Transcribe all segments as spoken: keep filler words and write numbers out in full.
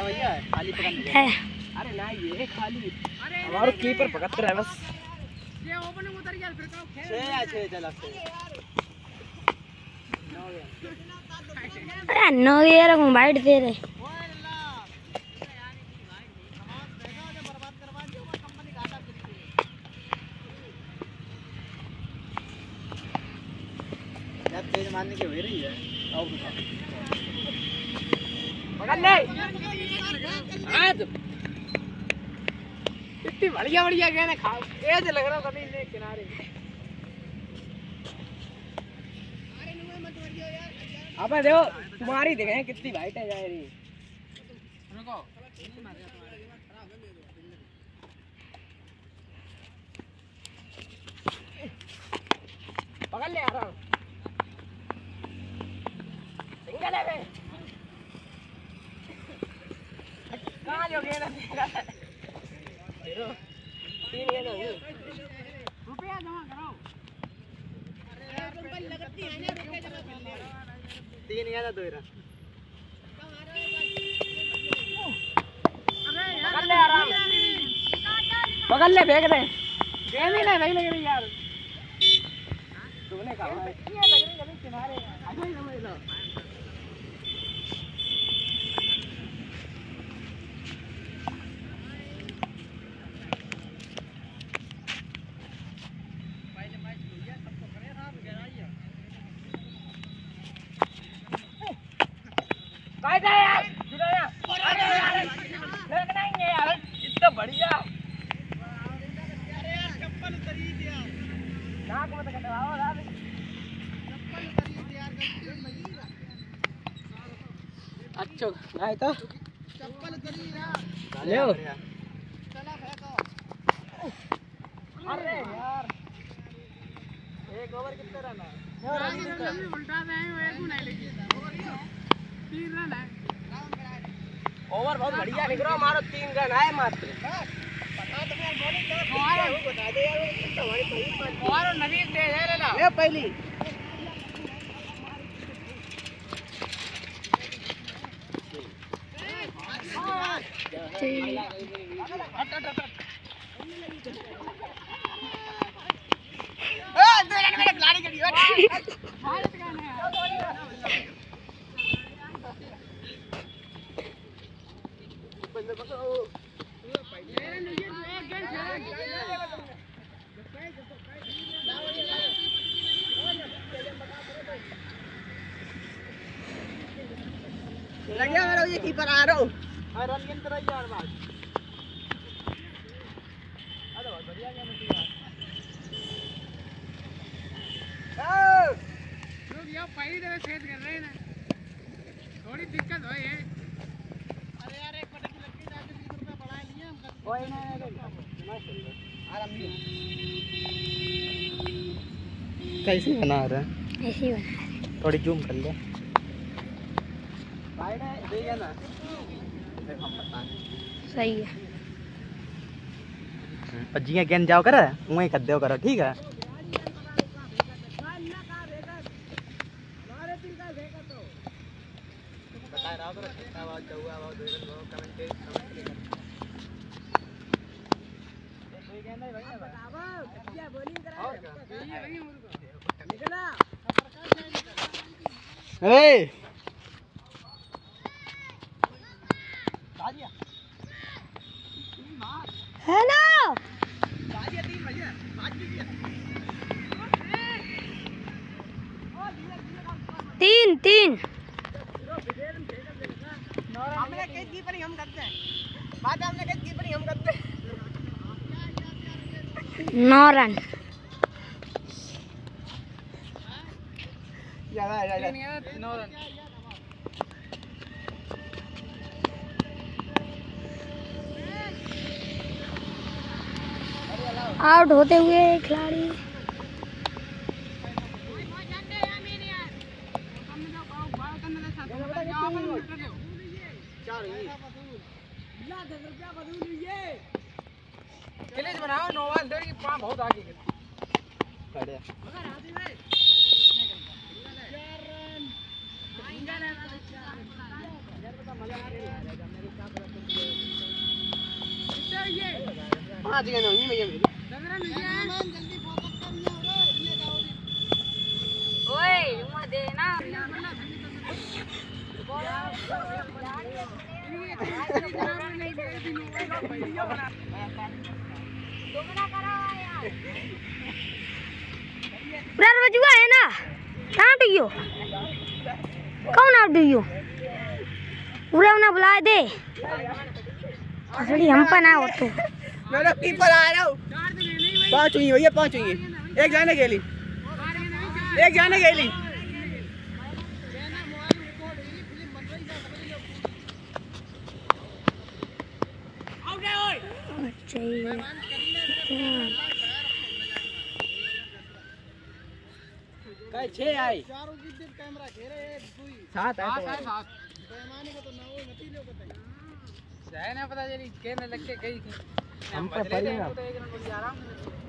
भैया खाली पकड़ है। अरे ना ये खाली हमारा कीपर पकड़ रहा है बस ये ओपन में उतर गया फिर का खेल छह आ छह चला छह अरे नो यार हम वाइट दे रहे यार तेज मारने की हो रही है और पकड़ ले आज इतनी बढ़िया बढ़िया गया ना खाओ तेज लग रहा कभी ले किनारे अबे देखो तुम्हारी देखे कितनी वाइट है जा रही रुको पकड़ ले यार सिंगल है बे कहां जो गया ना तीन है ना रुपया जमा कराओ अरे यार तुम लगती है ना रुपया जमा कर ले तीन है ना दो इरा अरे यार पकड़ ले आराम पकड़ ले फेंक दे गेम ही नहीं लग रही यार तूने कहा है ये लग रही कभी किनारे आजा ही समझ लो काय काय यार सुनो यार अरे यार देखना ही है यार इतना बढ़िया अरे यार चप्पल उतरी थी यार नाक में तो कटवाओ यार चप्पल उतरी थी यार अच्छा नहीं तो चप्पल उतरी यार ले चला फेंको अरे यार एक ओवर कितना रन है उल्टा दे एक नहीं लगी तीन रन है ओवर बहुत बढ़िया निकलो मारो तीन रन आए मात्र बता तुम यार बॉलिंग कर बता दे यार तुम्हारी पहली और नवीन तेज है लेना ले पहली हट हट हट ए दो रन मेरे खिलाड़ी के लिए भारत का है बंदे पकड़ो ये नहीं एक गेंद लग गया मेरा ये कीपर आ रहा हूं हां रन गेंद तरह यार बात अरे बहुत बढ़िया गेम है यार लोग यहाँ पहली दफे फेस कर रहे हैं ना थोड़ी दिक्कत हो है अरे यार एक पटक लग गई जाके बीस रुपए बढ़ा लिए हम कोई ना आराम नहीं कैसे बना रहा है ऐसे ही बना थोड़ी जूम कर ले वाइड है देगा ना फिर हम बताएं सही है और जिया गेंद जाओ कर वहीं कर दो करो ठीक है बता रहा हूं कितना आवाज जाऊगा आवाज दे दो कमेंट के कमेंट कोई गेंद नहीं भाई बताओ क्या बॉलिंग करा और क्या ये वही मुर्गा निकला ए बाजिया हेलो बाजिया तीन भैया बाज लीजिए तीन तीन हमने कैच कीपर ही हम करते हैं बात हमने कैच कीपर ही हम करते हैं नौ रन ज्यादा ज्यादा नौ रन आउट होते हुए खिलाड़ी किलेज बनाओ नोवाल दौड़ की पांव बहुत आगे बढ़िया मजा आ रही है पांच गेंद हुई भैया मेरी। जल्दी फोकस कर ये ये जाओ ओए उमा दे ना ब्रदर बजुआ है ना कहाँ डुइयो कौन आप डुइयो पूरा उन्हें बुला दे असली हम पर ना हो तो मेरा कीपर आ रहा हूँ। पांच हुई भैया पांच हुई एक जाने गेली एक जाने गेली कई छह आई चारों की दिल कैमरा घेरे एक दुई सात है सात सात पैमाने को तो ना वो नती लो बताई जाए ना पता चली केन लग के गई थी हम पे पड़ी ना तो एक रन बोल जा रहा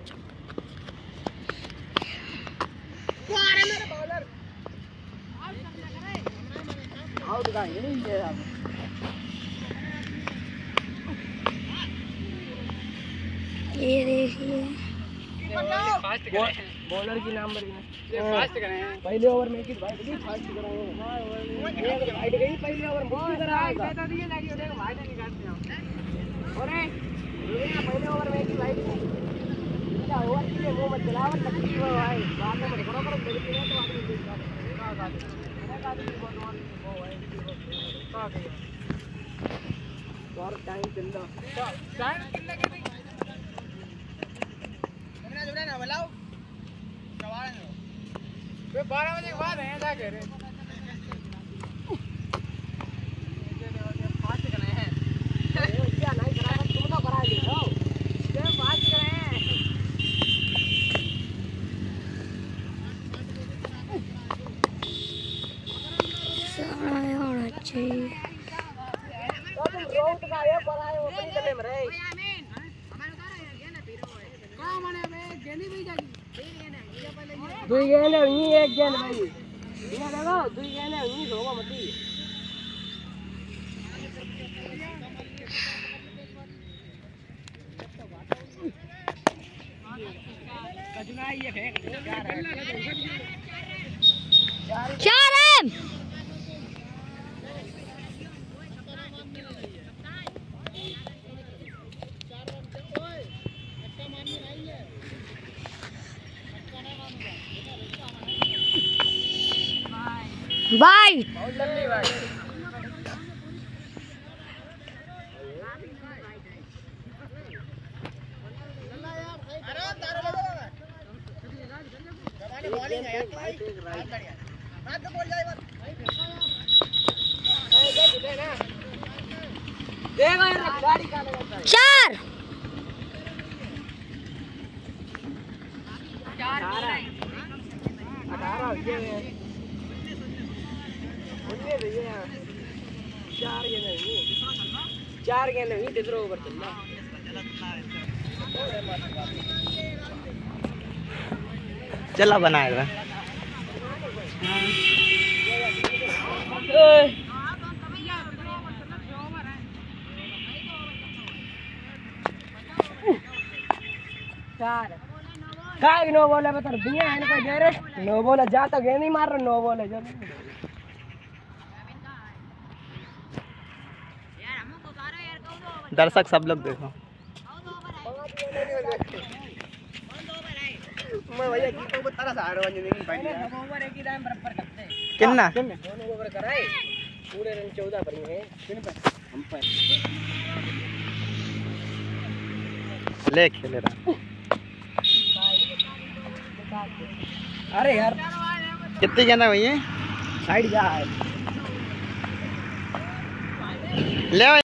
अरे मेरे बॉलर आउट का ये नहीं है ये देखिए फास्ट करें बॉलर की नाम पर ये फास्ट करें पहले ओवर में किस भाई की फास्ट कराओ एक राइट गई पहले ओवर मुक्ति करा आएगा बता दिए ना कि देखो भाई ने निकालते हैं अरे ये पहले ओवर में की भाई क्या ओवर के लिए वो मत चलावत लगती है भाई बाद में करो करो मेरी टीम तो आदमी देख रहा है का आदमी बहुत मान वो है का गया और टाइम चल रहा टाइम कितना के दी हमने जोड़ा ना बुलाओ कवाड़ वे बारह बजे के बाद हैं जाके रे फास्ट करने हैं क्या नहीं करा तुम तो करा दी हो ये फास्ट करें सारा होना चाहिए तो तुम रोड का ये पर आए वो अपनी गले में रहे कहां माने बे गेंदी भी जागी दो गेंद है ये एक गेंद भाई ये देखो दो गेंद है ये होगा मती कजना ये फेंक चार है बाई बहुत लंबी भाई बॉलिंग है भाई हाथ तो बोल जाए बस देखो यार गाड़ी का लगा चार अठारह ये उन्नीस ये चार गेंद है चार गेंद है तीसरा ओवर चल रहा चला बनाएगा चार काय नो बोले बता दिया है कोई दे रे नो बोले जा तो गेंद नहीं मार रहा नो बोले जा दर्शक सब लोग देखो मैं भैया की को तारा सारो बन नहीं भाई ओवर एक ही टाइम बराबर करते हैं कितना दोनों ओवर कराए पूरे रन चौदह पर है किन पर हम पर ले खेले रहा अरे यार कितनी गेंद भैया साइड जा ले